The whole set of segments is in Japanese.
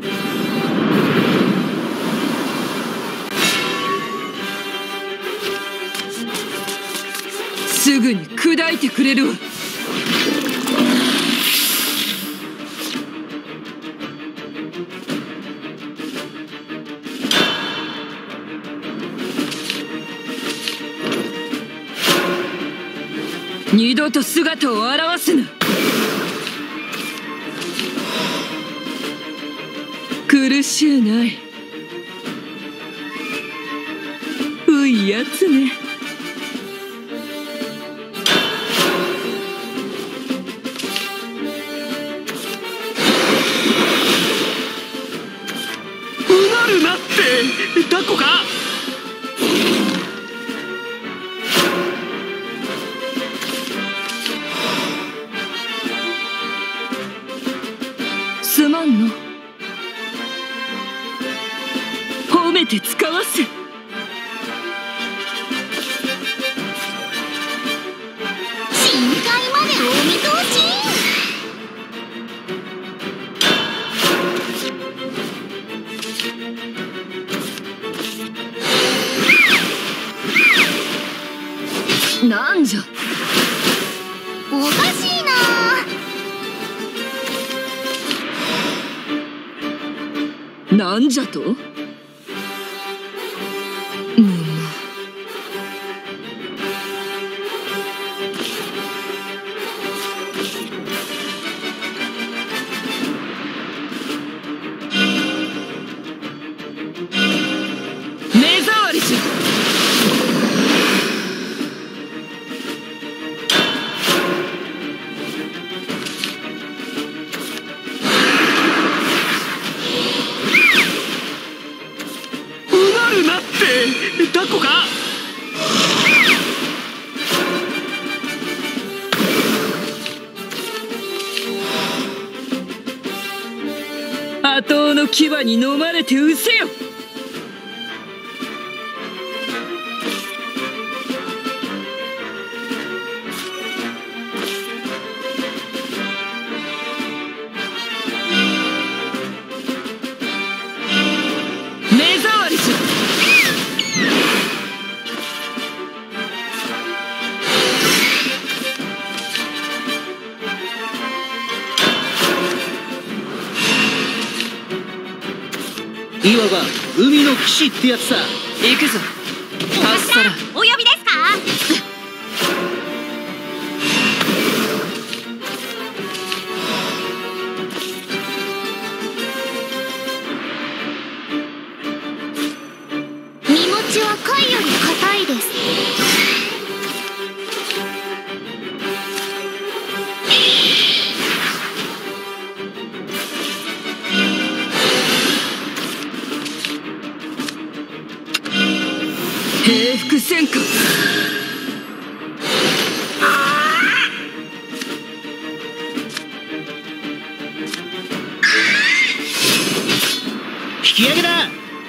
すぐに砕いてくれるわ。二度と姿を現すな。苦しゅうない。ういやつね。うなるなってタコか。すまんの。褒めて使わす。 深海までお見通し。 なんじゃ。 おかしいな。 なんじゃと。目障りじゃ。うなるなってタコか。後の牙に飲まれてうせよ。目障りじゃ。 いわば海の騎士ってやつさ。 行くぞ。 お頭、お呼びですか。身持ちは貝より硬いです。 平服戦火。 引き上げだ。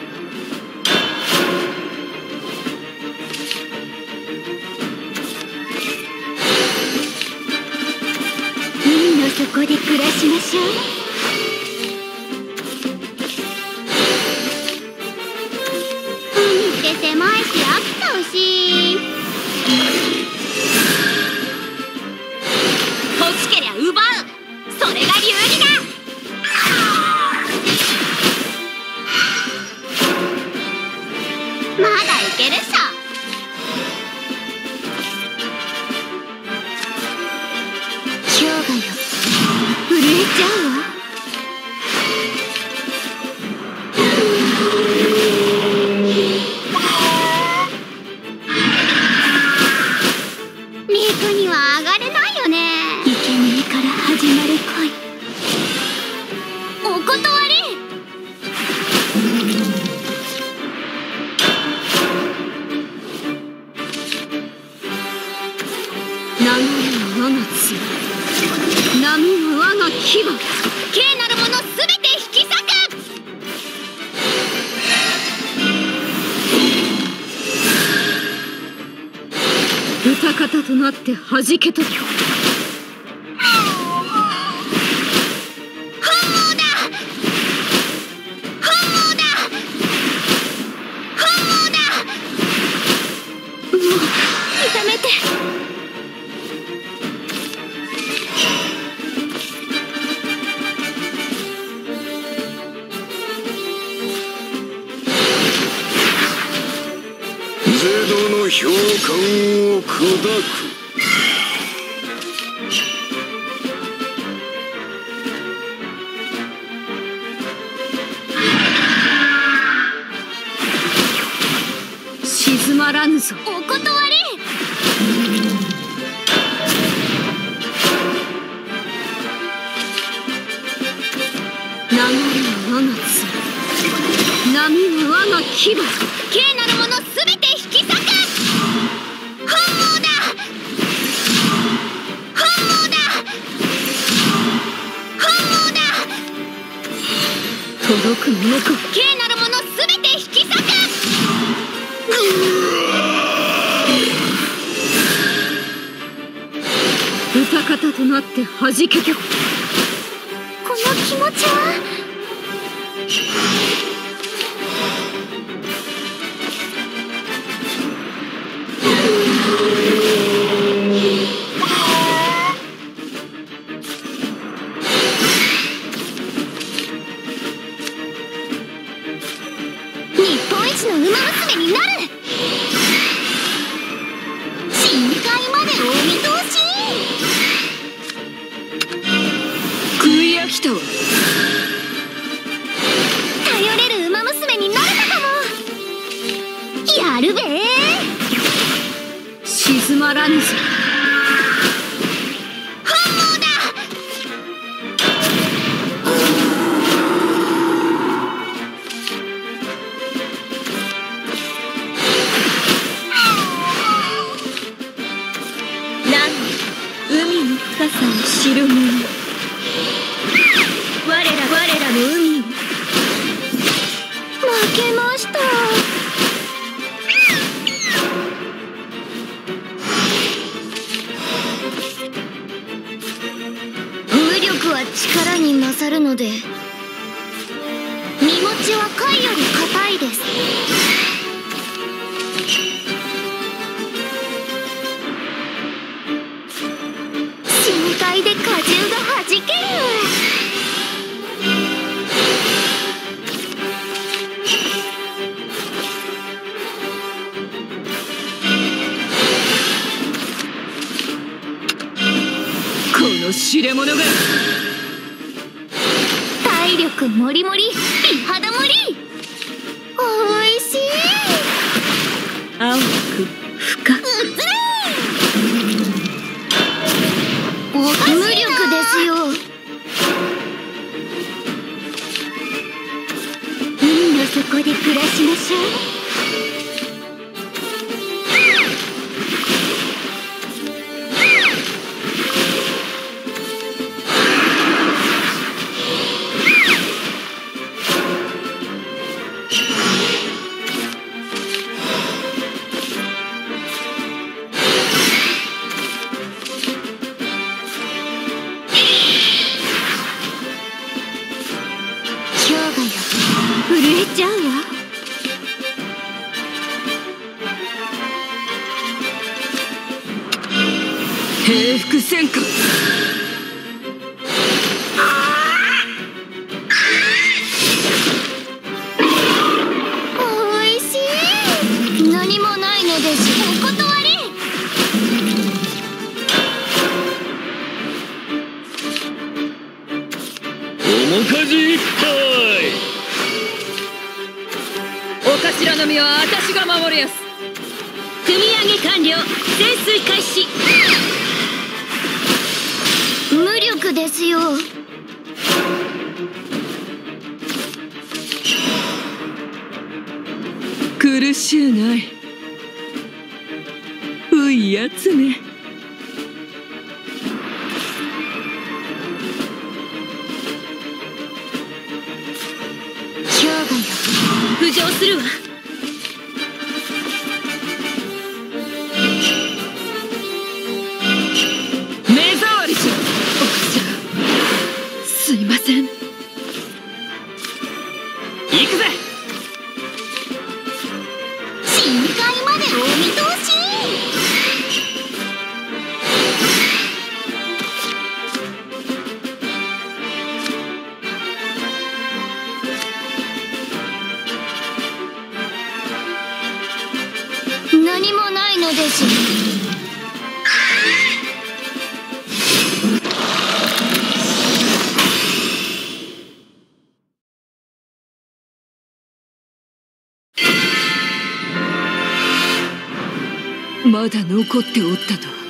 海の底で暮らしましょう。海って狭いし飽きちゃうし。欲しけりゃ奪う。それが流儀だ。まだいけるっしょ。氷河よ、震えちゃうわ。陸には上がれないよね。生贄から始まる恋。お断り。 流れは我が血、波は我が牙。 聖なるものすべて引き裂く。 歌方となって弾けと。 本望だ。 召喚を砕く。 静まらぬぞ。 お断り。 流れは我が杖、波は我が牙。 軽なるものすべて引き裂く。本望だ。本望だ。本望だ。 届くものか。 軽なるものすべて引き裂く。 歌方となって弾けて。 この気持ちは。日本一の馬娘になる。深海までお見通し。 食い飽きたわ。 頼れる馬娘になれたかも。やるべー。 静まらぬぞ。 本望だ。 海の深さを知る者、我らの海を。 負けました。無力は力に勝るので、身持ちは貝より硬いです。深海で果汁がはじける。 この知れ者が。 体力もりもり、美肌もり。おいしい。 青く深く。 うつれー。無力ですよ。海の底で暮らしましょう。 震えちゃうわ。平服戦火。 おいしい。何もないのです。お断り。 面かじいっぱい。 お頭の身は私が守るやす。組み上げ完了。潜水開始。 無力ですよ。 苦しゅうない。ういやつね。 氷河よ、 浮上するわ。目障りしろ。お頭、すいません。行くぜ。 深海までお見通し。 まだ残っておったとは。